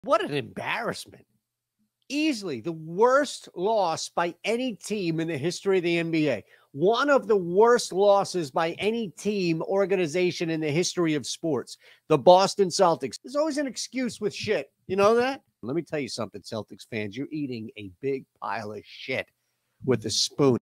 What an embarrassment. Easily the worst loss by any team in the history of the NBA. One of the worst losses by any team, organization in the history of sports. The Boston Celtics. There's always an excuse with shit. You know that? Let me tell you something, Celtics fans. You're eating a big pile of shit with a spoon.